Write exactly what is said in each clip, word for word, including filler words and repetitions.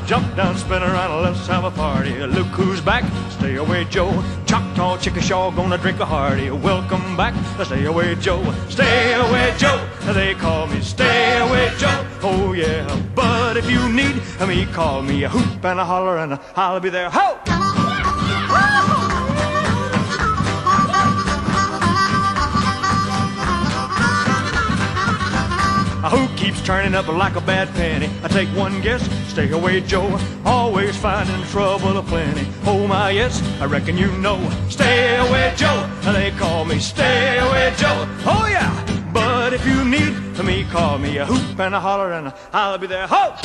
Jump down, spin around, let's have a party. Look who's back, stay away Joe. Choctaw, Chickasaw, gonna drink a hearty. Welcome back, stay away Joe. Stay away Joe, they call me Stay Away Joe. Oh yeah, but if you need me, call me a hoop and a holler and I'll be there. Ho! Who keeps turning up like a bad penny? I take one guess, stay away Joe. Always finding trouble aplenty. Oh my yes, I reckon you know. Stay away Joe, they call me Stay Away Joe. Oh yeah, but if you need me, call me a hoop and a holler and I'll be there. Ho!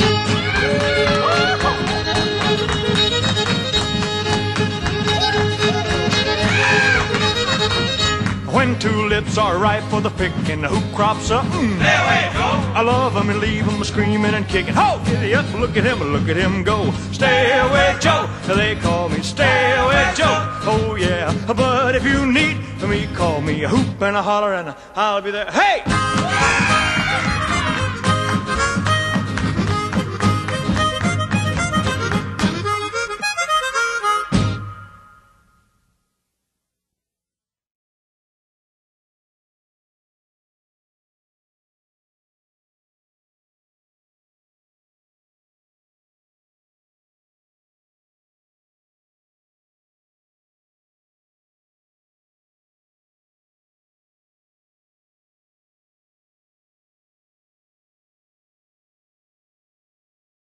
When tulips are ripe for the picking, who crops up? Mm. Stay away, Joe. I love 'em and leave 'em screaming and kicking. Ho! Giddy up, look at him, look at him go. Stay away, Joe. They call me Stay Away Joe. Oh yeah, but if you need me, call me a hoop and a holler and I'll be there. Hey!